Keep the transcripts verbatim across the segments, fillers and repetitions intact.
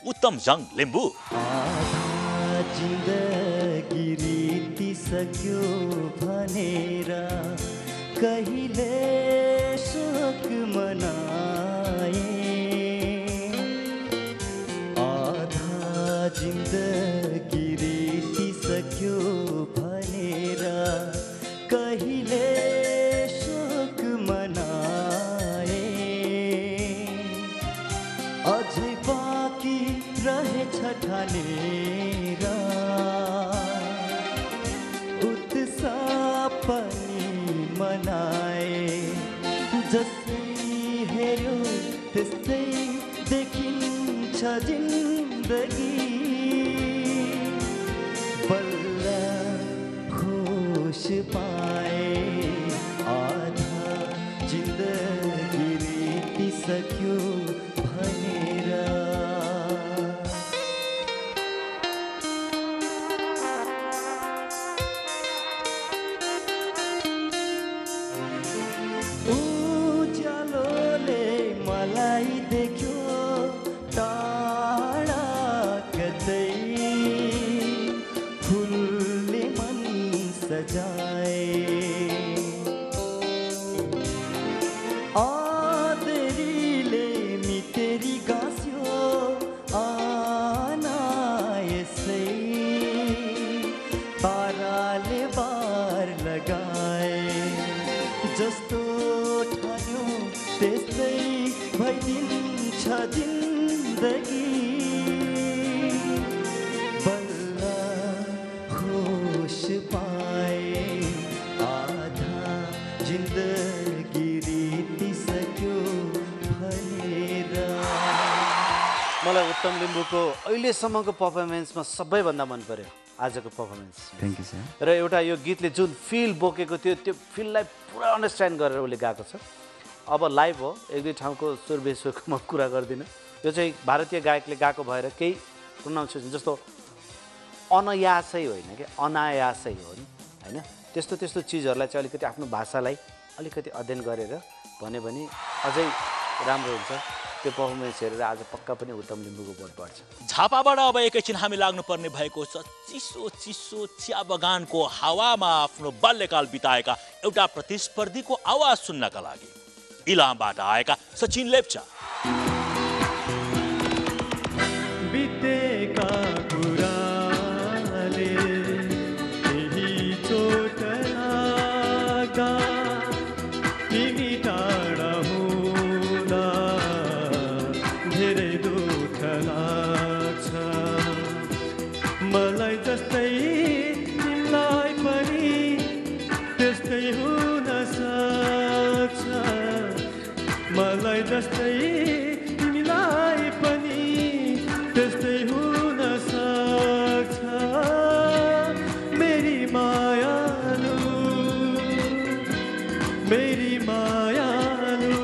उत्तम जङ लिम्बू। जिन्दगी रितिसक्यो भनेर कहिले शोक मनाए, आधा जिन्दगी रितिसक्यो भनेर कहिले शोक मनाए, अझै बाँकी रहेछ ठानेर उत्साह पनि मनाए, जसै हेऱ्यो त्यस्तै देखिन्छ जिन्दगी, बल्ल होस पाए, आधा जिन्दगी रितिसक्यो भनेर। उज्यालोले मलाई देख्यो टाढा कतै, फुलले मन सजाए, आदरीले मितेरी गाँस्यो आनायसै, ताराले बार लगाए, जस्तो ठान्यो त्यस्तै भइदिन्छ जिन्दगी, बल्ल होस पाए, आधा जिन्दगी रितिसक्यो भनेर। मलाई उत्तम लिम्बूको अहिलेसम्मको पर्फर्मेन्समा सबैभन्दा मन पर्यो आजको पर्फर्मेन्स। Thank you sir. र एउटा यो गीतले जुन फिल बोकेको थियो त्यो फिललाई पुरा अन्डरस्ट्यान्ड गरेर उसले गाएको छ। अब लाइभ हो, एक दुई ठाउँको सुर बेसुरको म कुरा गर्दिनँ, यो चाहिँ भारतीय गायकले गाएको भएर केही प्रोनाउन्सिएसन जस्तो अनायासै होइन कि अनायासै हो नि होइन, त्यस्तो त्यस्तो चिजहरूलाई चाहिँ अलिकति आफ्नो भाषालाई अलिकति अध्ययन गरेर भन्यो भने अझै राम्रो हुन्छ। त्यो पर्फर्मेन्स हेरेर आज पक्का पनि उत्तम लिम्बूको भोट बढ्छ। झापाबाट अब एकैछिन हामी लाग्नुपर्ने भएको छ चिसो चिसो चिया बगानको हावामा आफ्नो बाल्यकाल बिताएका एउटा प्रतिस्पर्धीको आवाज सुन्नका लागि इलामबाट आएका सचिन लेप्चा। बितेका कुराले केही चोट लाग्दा, तिमी टाढा हुँदा धेरै दुःख लाग्छ, मलाई जस्तै तिमीलाई पनि त्यस्तै हुन सक्छ, मलाई जस्तै तिमीलाई पनि त्यस्तै हुन सक्छ, मेरी मायालु मेरी मायालु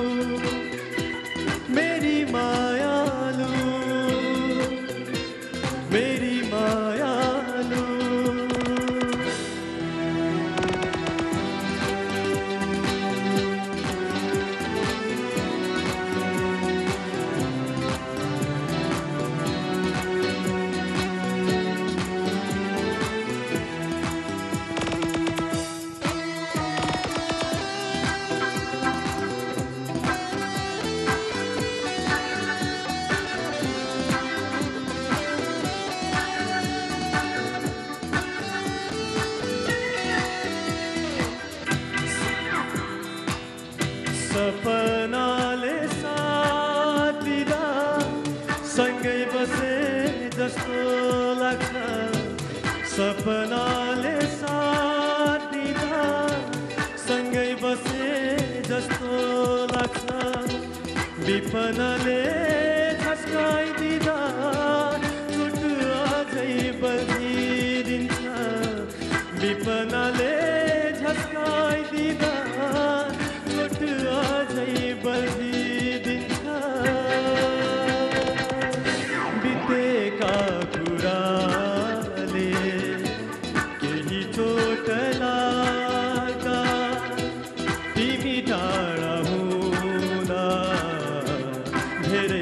मेरी मायालु मेरी मायालु। सपनाले साथ दिँदा सँगै बसे जस्तो लाग्छ, सपनाले साथ दिँदा सँगै बसे जस्तो लाग्छ, विपनाले झस्काइदिँदा चोट अझै बल्झिदिन्छ, विपनाले झस्काइदिँदा चोट अझै बल्झिदिन्छ, बितेका कुराले केही चोट लाग्दा, तिमी टाढा हुँदा धेरै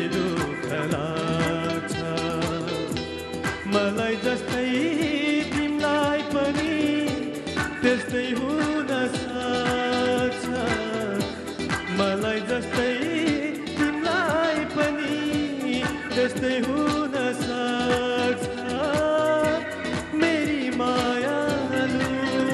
त्यस्तै हुन सक्छ मेरी मायालु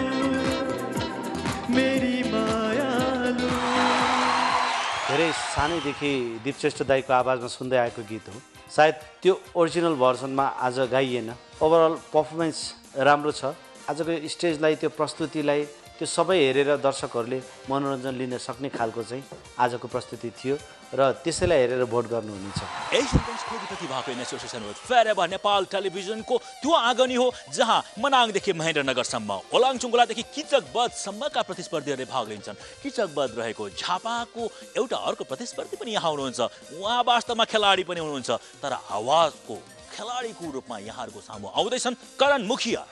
मेरी मायालु। धेरै सानैदेखि दीपश्रेष्ठ दाईको आवाजमा सुन्दै आएको गीत हो। सायद त्यो ओरिजिनल भर्सनमा आज गाइएन। ओभरअल पर्फर्मेन्स राम्रो छ। आजको स्टेजलाई, त्यो प्रस्तुतिलाई, त्यो सबै हेरेर दर्शकहरूले मनोरञ्जन लिन सक्ने खालको चाहिँ आजको प्रस्तुति थियो र त्यसैलाई हेरेर भोट गर्नुहुनेछ। एसियन गेम्स खोजी प्रतिभाको इन एसोसिएसन विथ फेरेभर नेपाल टेलिभिजनको त्यो आँगनी हो जहाँ मनाङदेखि महेन्द्रनगरसम्म, ओलाङचुङ्गुलादेखि किचकबधसम्मका प्रतिस्पर्धीहरूले भाग लिन्छन्। किचकबध रहेको झापाको एउटा अर्को प्रतिस्पर्धी पनि यहाँ हुनुहुन्छ। उहाँ वास्तवमा खेलाडी पनि हुनुहुन्छ, तर आवाजको खेलाडीको रूपमा यहाँहरूको सामु आउँदैछन् करण मुखिया।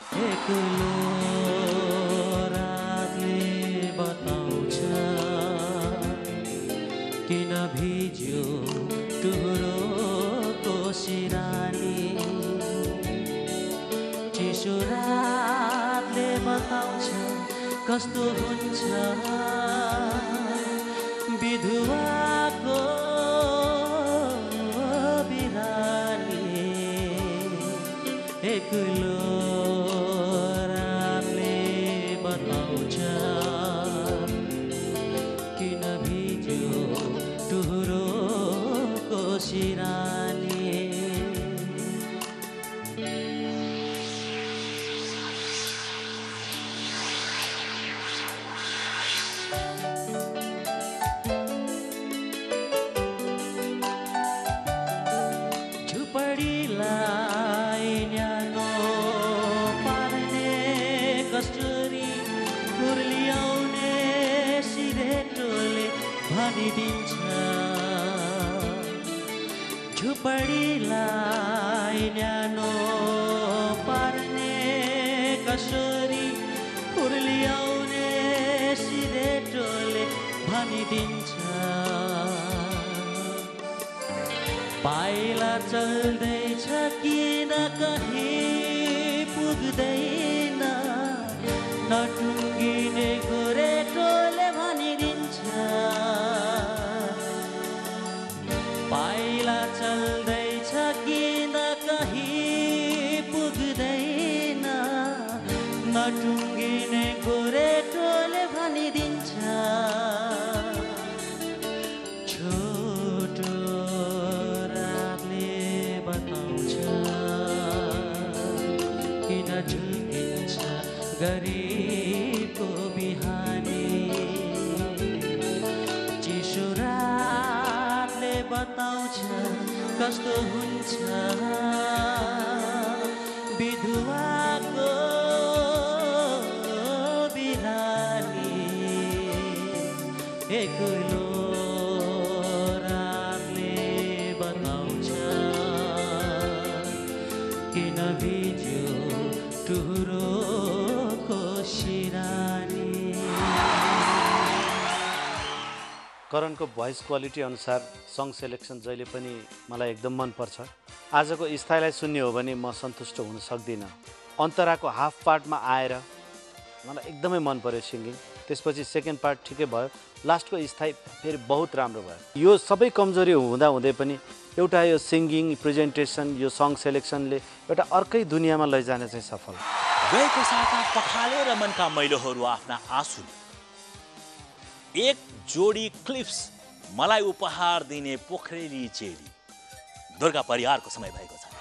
किन भिज्यो टुहुरोको सिरानी, चिसो रातले बताउँछ कस्तो हुन्छ विधुवाको बिरानी। एक्लो रातले बताउँछ किन भिज्यो टुहुरोको सिरानी। झुपडीलाई न्यानो पार्ने कस्तुरी कुर्लियाउने सिरेटोले भनिदिन्छ। झुपडीलाई न्यानो पार्ने कसरी कुर्लियाउने सिरेटोले भनिदिन्छ। पाइला चल्दैछ किन कहीँ पुग्दैन, नटुङ्गिने गोरेटोले भनिदिन्छ। पाइला चल्दैछ किन कहीँ पुग्दैन, नटुङ्गिने गोरेटोले भनिदिन्छ। छोटो रातले बताउँछ किन झुल्किन्छ गरिबको बिहानी। चिसो रातले बताउँछ कस्तो हुन्छ विधुवाको बिरानी। एक्लो रातले बताउँछ किन भिज्यो टुहुरोको सिरानी। करणको भोइस क्वालिटी अनुसार सङ सेलेक्सन जहिले पनि मलाई एकदम मनपर्छ। आजको स्थायीलाई सुन्ने हो भने म सन्तुष्ट हुन सक्दिनँ। अन्तराको हाफ पार्टमा आएर मलाई एकदमै मन पर्यो सिङ्गिङ। त्यसपछि सेकेन्ड पार्ट ठिकै भयो, लास्टको स्थायी फेरि बहुत राम्रो भयो। यो सबै कमजोरी हुँदा हुँदै पनि एउटा यो सिङ्गिङ, प्रेजेन्टेसन, यो सङ सेलेक्सनले एउटा अर्कै दुनियाँमा लैजान चाहिँ सफल। गएको साता पखालेर मनका मैलोहरू आफ्ना आँसु एक जोडी क्लिप्स मलाई उपहार दिने पोखरेली चेली दुर्गा परिवारको समय भएको छ।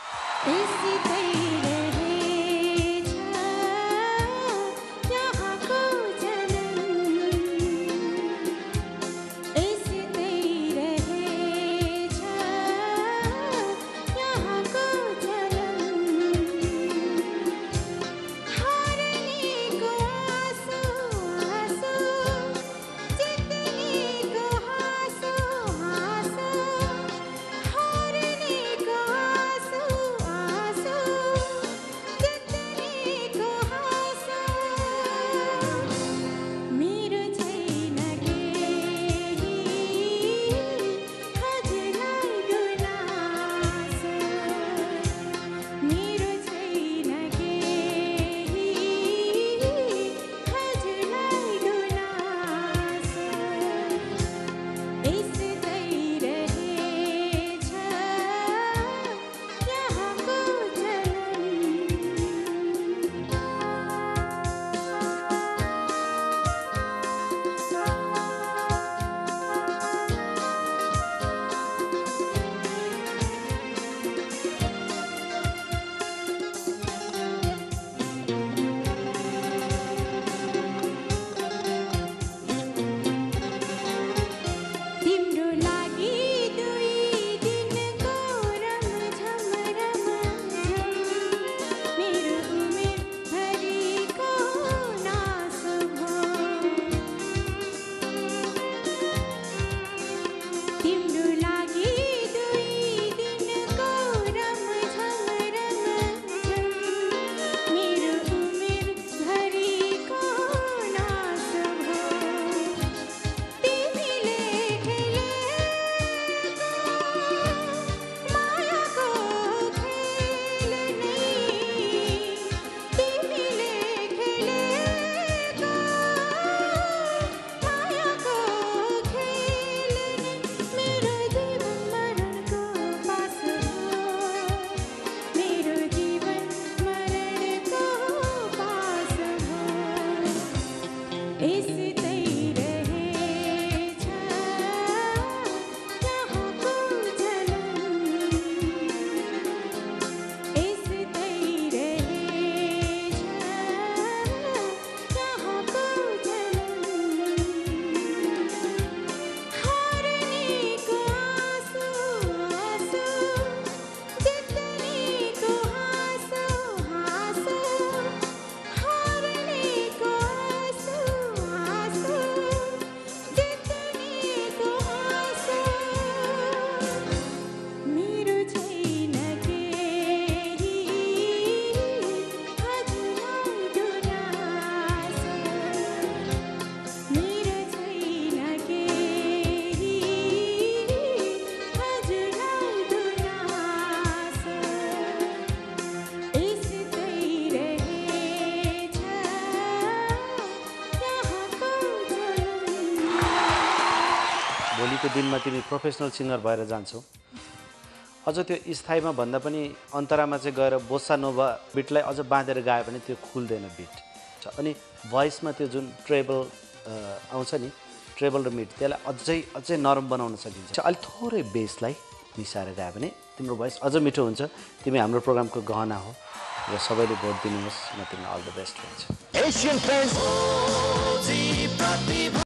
दिनमा तिमी प्रोफेसनल सिङ्गर भएर जान्छौ अझ त्यो स्थायीमा भन्दा पनि अन्तरामा चाहिँ गएर बोस्सा नोभा बिटलाई अझ बाँधेर गायो भने त्यो खुल्दैन बिट अनि भोइसमा त्यो जुन ट्रेबल आउँछ नि ट्रेबल र मिड त्यसलाई अझै अझै नरम बनाउन सकिन्छ अलिक थोरै बेसलाई मिसाएर गायो भने तिम्रो भोइस अझ मिठो हुन्छ तिमी हाम्रो प्रोग्रामको गहना हो र सबैले भोट दिनुहोस् म तिमीलाई अल द बेस्ट भन्छु